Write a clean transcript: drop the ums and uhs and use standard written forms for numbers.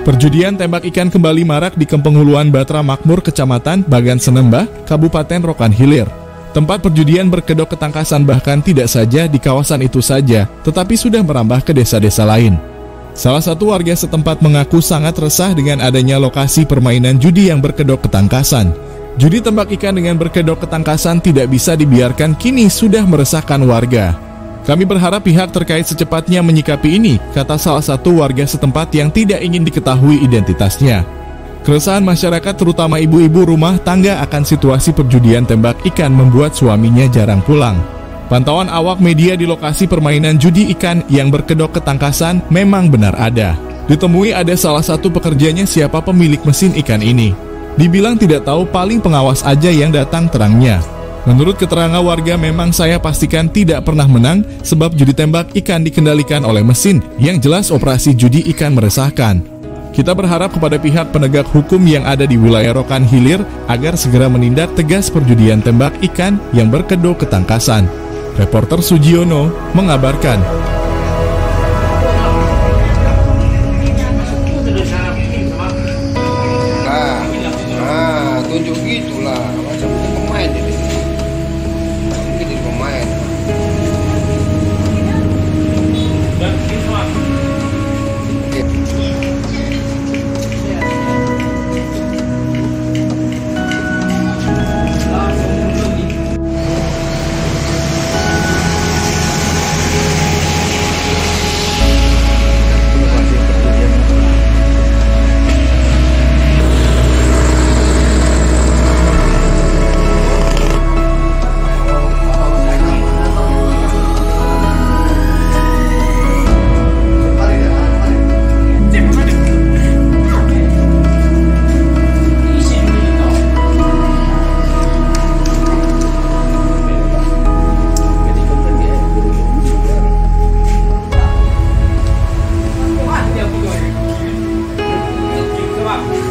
Perjudian tembak ikan kembali marak di Kempenghuluan Batra Makmur, Kecamatan Bagan Senembah, Kabupaten Rokan Hilir. Tempat perjudian berkedok ketangkasan bahkan tidak saja di kawasan itu saja, tetapi sudah merambah ke desa-desa lain. Salah satu warga setempat mengaku sangat resah dengan adanya lokasi permainan judi yang berkedok ketangkasan. Judi tembak ikan dengan berkedok ketangkasan tidak bisa dibiarkan, kini sudah meresahkan warga. Kami berharap pihak terkait secepatnya menyikapi ini, kata salah satu warga setempat yang tidak ingin diketahui identitasnya. Keresahan masyarakat terutama ibu-ibu rumah tangga akan situasi perjudian tembak ikan membuat suaminya jarang pulang. Pantauan awak media di lokasi permainan judi ikan yang berkedok ketangkasan memang benar ada. Ditemui ada salah satu pekerjanya siapa pemilik mesin ikan ini. Dibilang tidak tahu, paling pengawas aja yang datang, terangnya. Menurut keterangan warga, memang saya pastikan tidak pernah menang sebab judi tembak ikan dikendalikan oleh mesin, yang jelas operasi judi ikan meresahkan. Kita berharap kepada pihak penegak hukum yang ada di wilayah Rokan Hilir agar segera menindak tegas perjudian tembak ikan yang berkedok ketangkasan. Reporter Sujiono mengabarkan. Tunjuk gitulah, macam pemain ini. Jadi pemain. Pak.